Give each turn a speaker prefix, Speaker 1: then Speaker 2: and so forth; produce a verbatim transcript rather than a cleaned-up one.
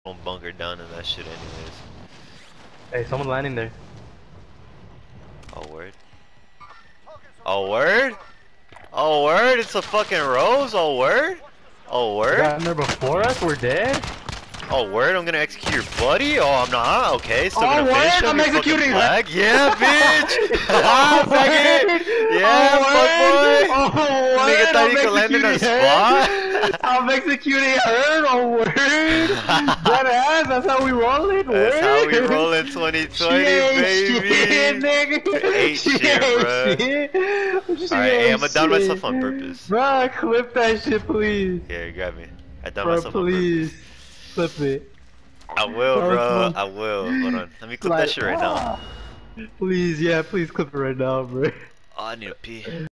Speaker 1: Don't bunker down in that shit anyways.
Speaker 2: Hey, someone landing there.
Speaker 1: Oh word. Oh word. Oh word. It's a fucking Rose. Oh word. Oh
Speaker 2: They
Speaker 1: word.
Speaker 2: got in there before us. We're dead.
Speaker 1: Oh word. I'm gonna execute your buddy. Oh, I'm not. Okay. Still
Speaker 2: Oh,
Speaker 1: gonna
Speaker 2: word?
Speaker 1: finish him.
Speaker 2: I'm
Speaker 1: you
Speaker 2: executing her.
Speaker 1: flag. Yeah, bitch.
Speaker 2: Oh,
Speaker 1: Second. Yeah,
Speaker 2: oh,
Speaker 1: fuck boy.
Speaker 2: Oh,
Speaker 1: Nigga
Speaker 2: word?
Speaker 1: thought
Speaker 2: I'm
Speaker 1: he could land in our
Speaker 2: executing her.
Speaker 1: spot.
Speaker 2: I'm executing her. Oh, word. That ass. That's how we rolling. Word.
Speaker 1: That's how we roll in twenty twenty, baby.
Speaker 2: Shit, nigga.
Speaker 1: Ain't
Speaker 2: She
Speaker 1: shit,
Speaker 2: ain't
Speaker 1: bro.
Speaker 2: shit. She
Speaker 1: Alright, hey,
Speaker 2: ain't
Speaker 1: I'm gonna down
Speaker 2: shit.
Speaker 1: myself on purpose.
Speaker 2: Bro, clip that shit, please.
Speaker 1: Here, grab me. I down
Speaker 2: Bro,
Speaker 1: myself
Speaker 2: please.
Speaker 1: on purpose.
Speaker 2: Clip it.
Speaker 1: I will,
Speaker 2: That was
Speaker 1: bro.
Speaker 2: fun.
Speaker 1: I will. Hold on. Let me clip
Speaker 2: Like,
Speaker 1: that shit right now.
Speaker 2: ah. Please, yeah, please clip it right now, bro.
Speaker 1: Oh, I need to pee.